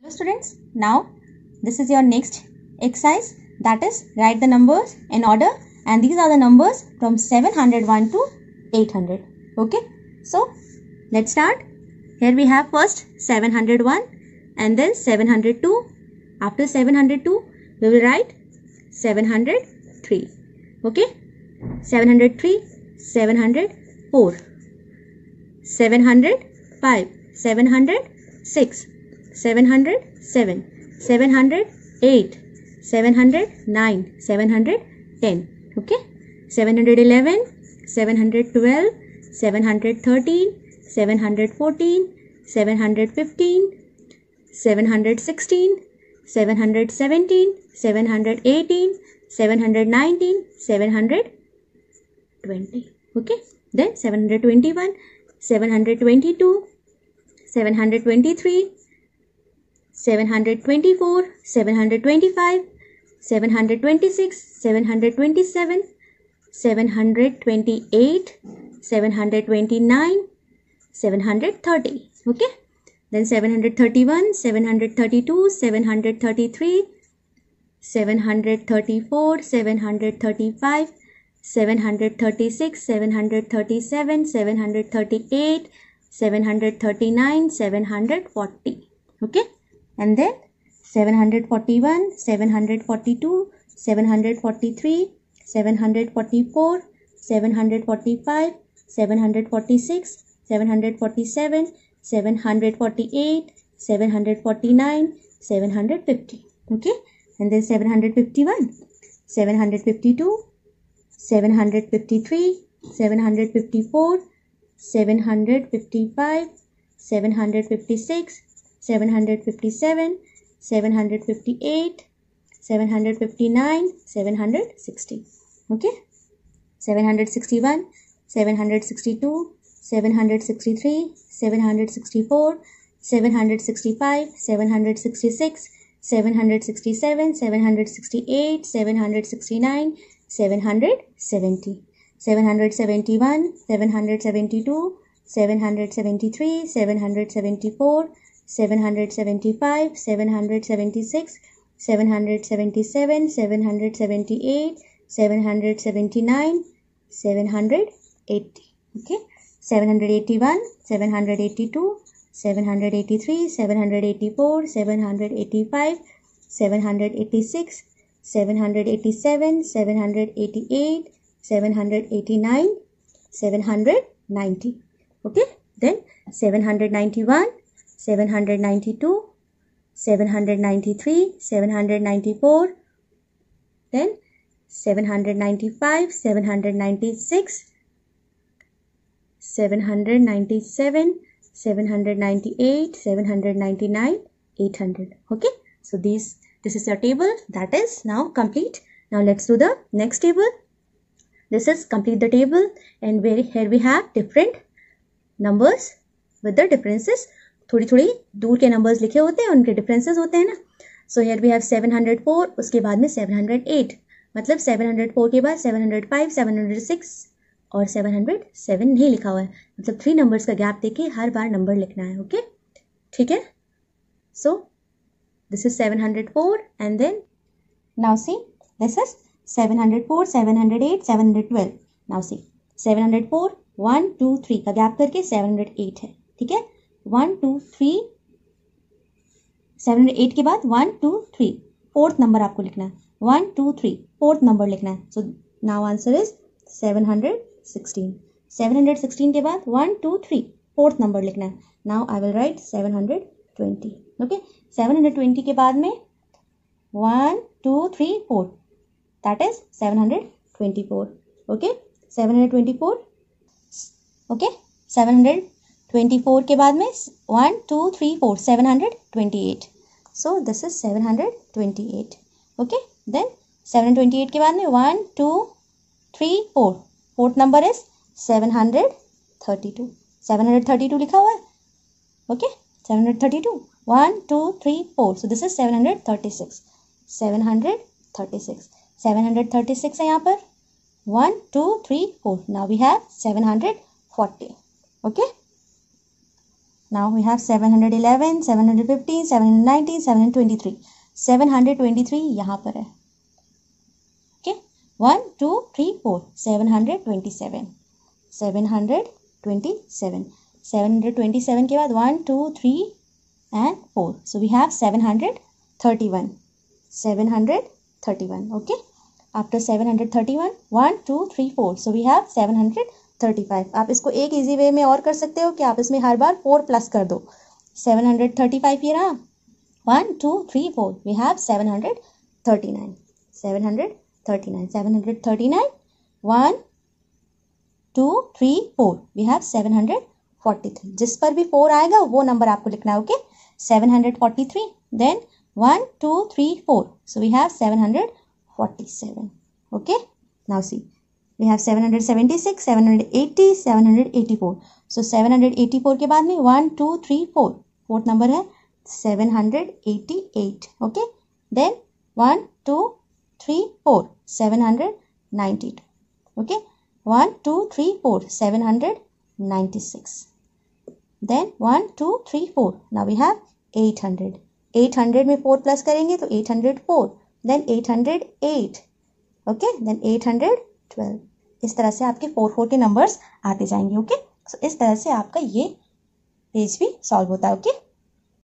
Students, now this is your next exercise, that is write the numbers in order, and these are the numbers from 701 to 800. Okay, so let's start. Here we have first 701 and then 702. After 702 we will write 703. Okay, 703, 704, 705, 706, 707, 708, 709, 710. Okay, 711, 712, 713, 714, 715, 716, 717, 718, 719, 720. Okay, then 721, 722, 723, 724, 725, 726, 727, 728, 729, 730. Okay, then 731, 732, 733, 734, 735, 736, 737, 738, 739, 740. Okay, and then 741, 742, 743, 744, 745, 746, 747, 748, 749, 750. Okay, and then 751, 752, 753, 754, 755, 756, 757, 758, 759, 760. Okay, 761, 762, 763, 764, 765, 766, 767, 768, 769, 770, 771, 772, 773, 774, 775, 776, 777, 778, 779, 780. Okay, 781, 782, 783, 784, 785, 786, 787, 788, 789, 790. Okay, then 791, 792, 793, 794, then 795, 796, 797, 798, 799, 800. Okay, so this is your table that is now complete. Now let's do the next table. This is complete the table, and here we have different numbers with the differences. थोड़ी थोड़ी दूर के numbers लिखे होते हैं, उनके differences होते हैं ना. So here we have 704, उसके बाद में 708, मतलब 704 के बाद 705, 706 और 707 नहीं लिखा हुआ है, मतलब 3 numbers का गैप देके हर बार नंबर लिखना है. ओके, ठीक है. So this is 704 and then now see this is 704, 708, 712. Now see 704 1 2 3 का गैप करके 708 है. ठीक है, 1 2 3, 708 के बाद 1 2 3 फोर्थ नंबर आपको लिखना है. 1 2 3 फोर्थ नंबर लिखना है. So now answer is 716. 716 के बाद 1 2 3 फोर्थ नंबर लिखना है. Now I will write 720. Okay, 720 के बाद में 1 2 3 4, दैट इज 724. ओके, 724. ओके, 724 के बाद में 1 2 3 4, 728. So this is 728. Okay, then 728 के बाद में 1 2 3 4, फोर्थ नंबर इज 732. 732 लिखा हुआ है. ओके, 732. 1 2 3 4, so this is 736. 736. 736 है यहाँ पर. 1 2 3 4. Now we have 740. Okay, Now we have 711, 715, 790, 723. 723 यहाँ पर है. Okay, 1, 2, 3, 4. 727. 727. 727 के बाद 1, 2, 3 and 4. So we have 731. 731. Okay. After 731, 1, 2, 3, 4. So we have 735. आप इसको एक इजी वे में और कर सकते हो कि आप इसमें हर बार 4 प्लस कर दो. 735 ये रहा. 1, 2, 3, 4. We have 739. 739. 739. 1, 2, 3, 4. We have 743. जिस पर भी 4 आएगा वो नंबर आपको लिखना है. Okay. 743. Then 1, 2, 3, 4. So we have 747. Okay. Now see. We have 776, 780, 784. So 784 के बाद में 1, 2, 3, 4. फोर्थ नंबर है 788. Okay. Then 1, 2, 3, 4. 792. Okay. 1, 2, 3, 4. 796. Then 1, 2, 3, 4. Now we have 800. 800 में 4 प्लस करेंगे तो 804. Then 808. Okay. Then 812. इस तरह से आपके 4 के नंबर्स आते जाएंगे. ओके. सो इस तरह से आपका ये पेज भी सॉल्व होता है. ओके.